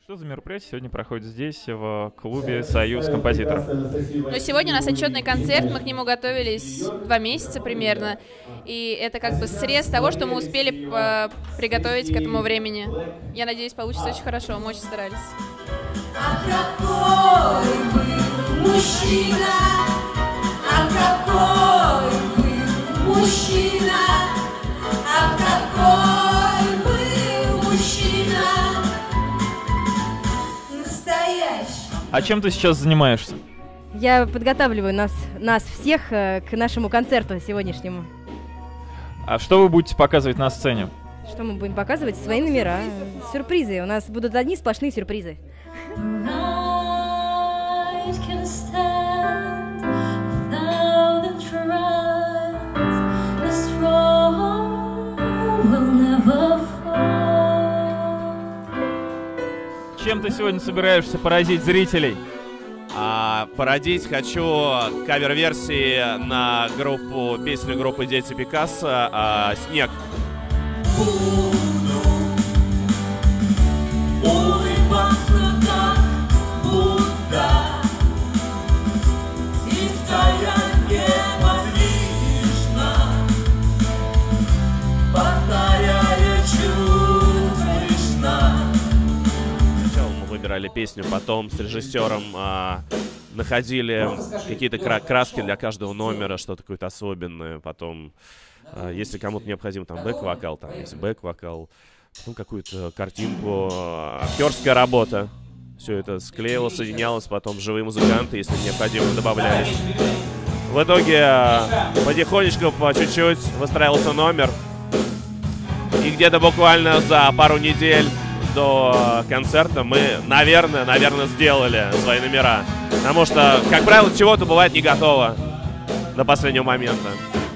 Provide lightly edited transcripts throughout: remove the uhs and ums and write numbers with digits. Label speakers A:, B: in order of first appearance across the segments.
A: Что за мероприятие сегодня проходит здесь, в клубе «Союз композиторов»?
B: Ну, сегодня у нас отчетный концерт, мы к нему готовились 2 месяца примерно, и это как бы срез того, что мы успели приготовить к этому времени. Я надеюсь, получится очень хорошо, мы очень старались.
C: А какой вы мужчина, а какой вы мужчина, а какой вы мужчина.
A: А чем ты сейчас занимаешься?
D: Я подготавливаю нас всех к нашему концерту сегодняшнему.
A: А что вы будете показывать на сцене?
D: Что мы будем показывать? Свои номера, сюрпризы. У нас будут одни сплошные сюрпризы.
A: Чем ты сегодня собираешься поразить зрителей?
E: Породить хочу кавер-версии на песню группы «Дети Пикассо» «Снег». Выбирали песню, потом с режиссером находили какие-то краски для каждого номера, что-то какое-то особенное. Потом, если кому-то необходим там бэк-вокал, там есть бэк-вокал, потом какую-то картинку, актерская работа. Все это склеилось, соединялось, потом живые музыканты, если необходимо, добавлялись. В итоге потихонечку, по чуть-чуть выстраивался номер. И где-то буквально за пару недель до концерта мы, наверное, сделали свои номера. Потому что, как правило, чего-то бывает не готово до последнего момента.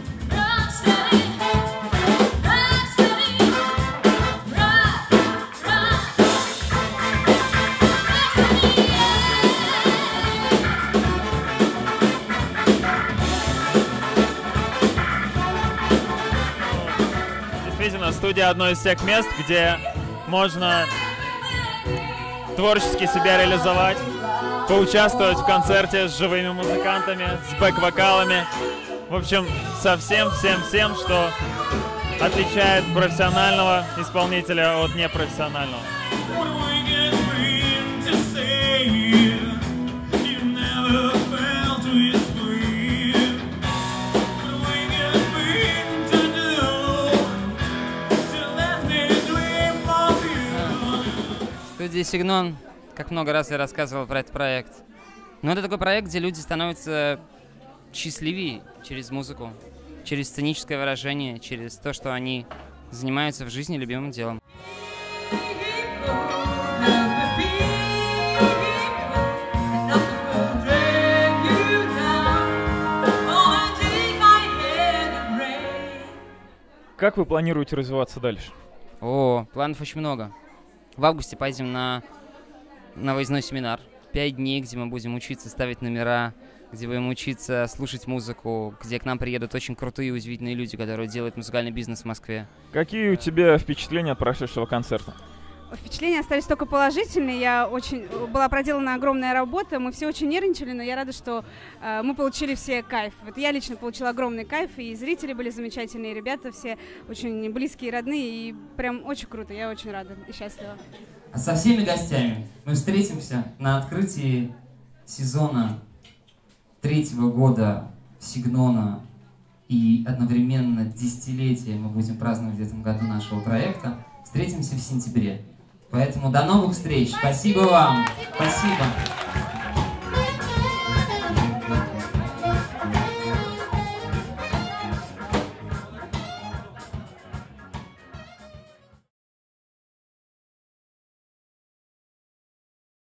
A: Действительно, студия одно из тех мест, где можно творчески себя реализовать, поучаствовать в концерте с живыми музыкантами, с бэк-вокалами. В общем, со всем, что отличает профессионального исполнителя от непрофессионального.
F: В студии «Сигнон», как много раз я рассказывал про этот проект. Но это такой проект, где люди становятся счастливее через музыку, через сценическое выражение, через то, что они занимаются в жизни любимым делом.
A: Как вы планируете развиваться дальше?
F: Планов очень много. В августе поедем на выездной семинар. 5 дней, где мы будем учиться ставить номера, где будем учиться слушать музыку, где к нам приедут очень крутые и удивительные люди, которые делают музыкальный бизнес в Москве.
A: Какие у тебя впечатления от прошедшего концерта?
G: Впечатления остались только положительные. Была проделана огромная работа, мы все очень нервничали, но я рада, что мы получили все кайф. Вот я лично получила огромный кайф, и зрители были замечательные, ребята все очень близкие, родные, и прям очень круто, я очень рада и счастлива.
H: А со всеми гостями мы встретимся на открытии сезона 3-го года Сигнона, и одновременно десятилетие мы будем праздновать в этом году нашего проекта. Встретимся в сентябре. Поэтому до новых встреч. Спасибо вам. Спасибо.